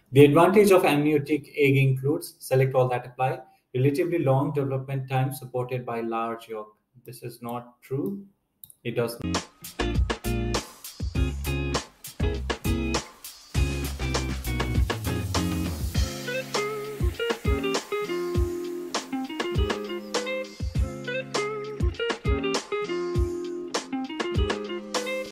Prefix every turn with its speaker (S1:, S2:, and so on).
S1: The advantage of amniotic egg includes select all that apply, relatively long development time supported by large yolk. This is not true. It does not.